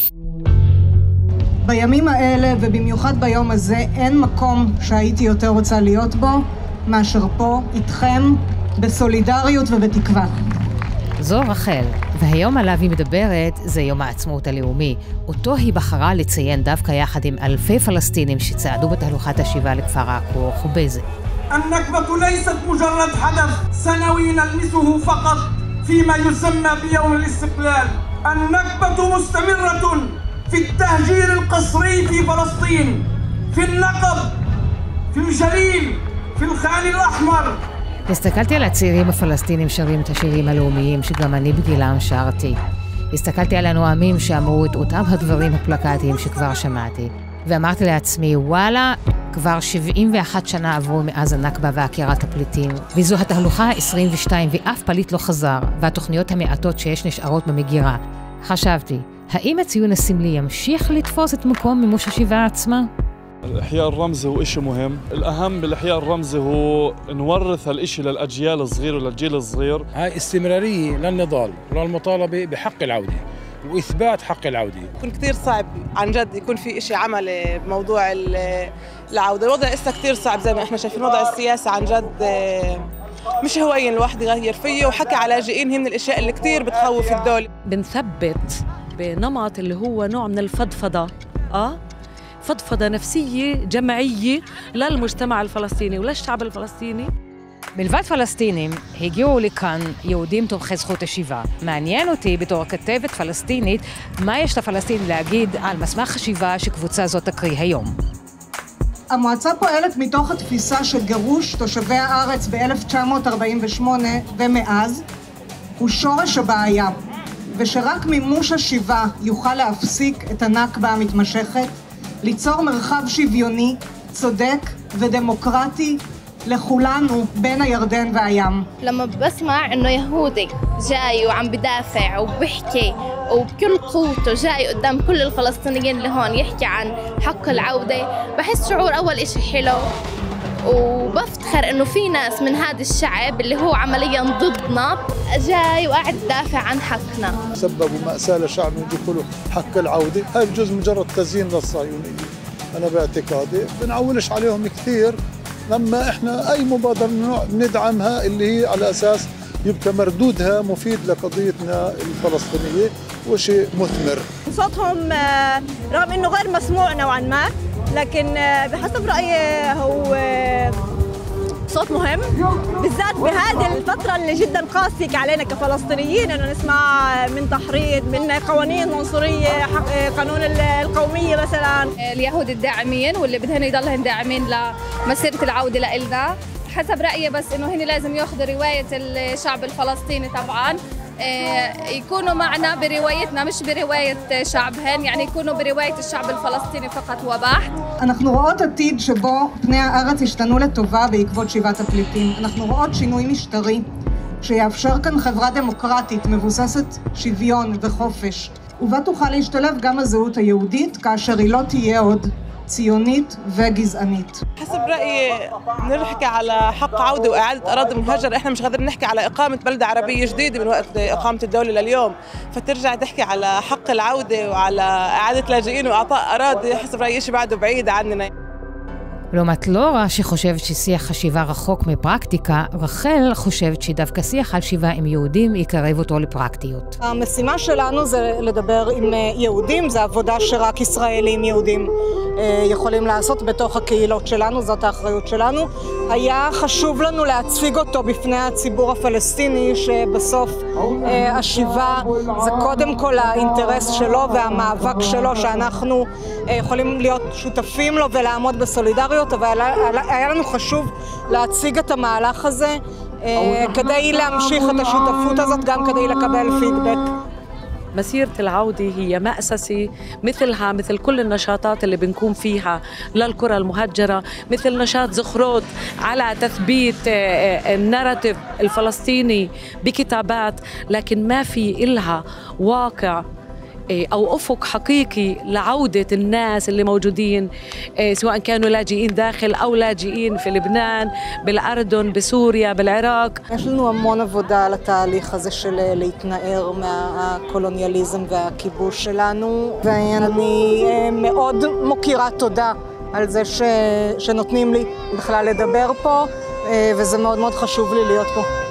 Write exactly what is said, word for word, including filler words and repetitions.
בימים האלה, ובמיוחד ביום הזה, אין מקום שהייתי יותר רוצה להיות בו, מאשר פה, איתכם, בסולידריות ובתקווה. זו רחל, והיום עליו היא מדברת זה יום העצמאות הלאומי. אותו היא בחרה לציין דווקא יחד עם אלפי פלסטינים שצעדו בתהלוכת השיבה לכפר עכו חובזה. النكبة ليست مجرد حدث سنوي نلمسه فقط فيما يسمى بيوم الاستقلال. النكبة مستمرة في التهجير القسري في فلسطين، في النقب، في الجليل، في الخان الأحمر. הסתכלתי על הצעירים הפלסטינים שרים את השירים הלאומיים שגם אני בגילם שרתי. הסתכלתי על הנואמים שאמרו את אותם הדברים הפלקטיים שכבר שמעתי. ואמרתי לעצמי, וואלה, כבר שבעים ואחת שנה עברו מאז הנכבה ועקירת הפליטים, וזו התהלוכה ה-עשרים ושתיים ואף פליט לא חזר, והתוכניות המעטות שיש נשארות במגירה. חשבתי, האם הציון הסמלי ימשיך לתפוס את מקום מימוש השיבה עצמה? الإحياء الرمزي هو إشي مهم. الأهم بالإحياء الرمزي هو نورث هالإشي للأجيال الصغيرة وللجيل الصغير. هاي استمرارية للنضال وللمطالبة بحق العودة وإثبات حق العودة. يكون كتير صعب عن جد يكون في إشي عملي بموضوع العودة. الوضع إسا كتير صعب زي ما إحنا شايفين. وضع السياسة عن جد مش هوين الواحد يغير فيه، وحكى على لاجئين هي من الأشياء اللي كتير بتخوف الدولة. بنثبت بنمط اللي هو نوع من الفضفضة آه فضفضة نفسية جماعية ללמujtama الفلسطيني ולשעב الفلسطيني. מלבד פלסטינים, הגיעו לכאן יהודים תומכי זכות השיבה. מעניין אותי בתור כתבת פלסטינית, מה יש לפלסטינים להגיד על מסמך השיבה שקבוצה זאת תקריא היום. המועצה פועלת מתוך התפיסה של גירוש תושבי הארץ ב-אלף תשע מאות ארבעים ושמונה ומאז, הוא שורש הבעיה, ושרק מימוש השיבה יוכל להפסיק את הנכבה המתמשכת, ליצור מרחב שוויוני, צודק ודמוקרטי לכולנו בין הירדן והים. لما بسمع انه يهودي جاي وعم بدافع وبحكي وبكل قوته جاي قدام كل الفلسطينيين اللي هون يحكي عن حق العودة، بحس شعور اول اشي حلو، وبفتخر انه في ناس من هذا الشعب اللي هو عمليا ضدنا جاي وقاعد يدافع عن حقنا. سببوا مأساة لشعب يقولوا حق العودة، هاي بجوز مجرد تزيين للصهيونية. أنا باعتقادي بنعولش عليهم كثير لما إحنا أي مبادرة ندعمها اللي هي على أساس يبقى مردودها مفيد لقضيتنا الفلسطينية وشيء مثمر. صوتهم رغم إنه غير مسموع نوعا ما، لكن بحسب رأيي هو صوت مهم، بالذات بهذه الفترة اللي جدا قاسية علينا كفلسطينيين، انه نسمع من تحريض، من قوانين عنصرية، قانون القومية مثلا. اليهود الداعمين واللي بدهن يضلهم داعمين لمسيرة العودة لإلنا، حسب رأيي بس انه هن لازم ياخذوا رواية الشعب الفلسطيني طبعا، يكونوا معنا بروايتنا مش برواية شعبهن، يعني يكونوا برواية الشعب الفلسطيني فقط وبحت. אנחנו רואות עתיד שבו פני הארץ השתנו לטובה בעקבות שיבת הפליטים. אנחנו רואות שינוי משטרי שיאפשר כאן חברה דמוקרטית מבוססת שוויון וחופש, ובה תוכל להשתלב גם הזהות היהודית כאשר היא לא תהיה עוד ציונית وجزءانيت. حسب رأيي نحكي على حق عودة وإعادة أراضي مهجرة، إحنا مش قادرين نحكي على إقامة بلدة عربية جديدة من وقت إقامة الدولة لليوم، فترجع تحكي على حق العودة وعلى إعادة لاجئين وإعطاء أراضي، حسب رأيي شيء بعده بعيد عننا. לעומת לורה שחושבת ששיח חשיבה רחוק מפרקטיקה, רחל חושבת שדווקא שיח על שיבה עם יהודים יקרב אותו לפרקטיות. המשימה שלנו זה לדבר עם יהודים, זה עבודה שרק ישראלים יהודים יכולים לעשות בתוך הקהילות שלנו, זאת האחריות שלנו. היה חשוב לנו להציג אותו בפני הציבור הפלסטיני, שבסוף השיבה זה קודם כל האינטרס שלו והמאבק שלו, שאנחנו יכולים להיות שותפים לו ולעמוד בסולידריות, אבל היה לנו חשוב להציג את המהלך הזה כדי להמשיך את השותפות הזאת, גם כדי לקבל פידבק. مسيرة العودة هي مأسسة مثلها مثل كل النشاطات اللي بنكون فيها للقرى المهجرة، مثل نشاط زخروت على تثبيت الناراتيف الفلسطيني بكتابات، لكن ما في إلها واقع أو أفق حقيقي لعودة الناس اللي موجودين سواء كانوا لاجئين داخل أو لاجئين في لبنان، بالأردن، بسوريا، بالعراق. יש לנו המון עבודה על התהליך הזה של להתנער מהקולוניאליזם והכיבוש שלנו, ואני מאוד מוקירה תודה על זה ש... שנותנים לי בכלל לדבר פה, וזה מאוד מאוד חשוב לי להיות פה.